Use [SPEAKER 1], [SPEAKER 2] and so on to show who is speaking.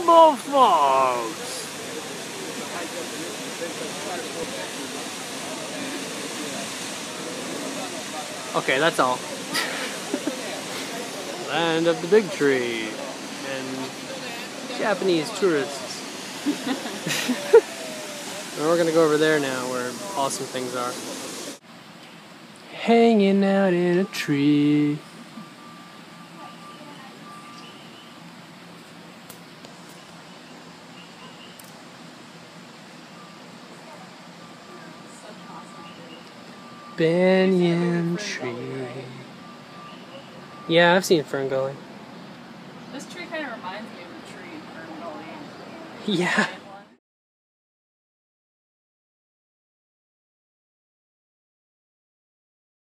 [SPEAKER 1] Rainbow Falls. Okay, that's all. Land of the big tree and Japanese tourists. And we're gonna go over there now where awesome things are. Hanging out in a tree. Banyan tree. Yeah, I've seen Fern Gully.
[SPEAKER 2] This tree kind of reminds me of the tree in Fern Gully.
[SPEAKER 1] Yeah.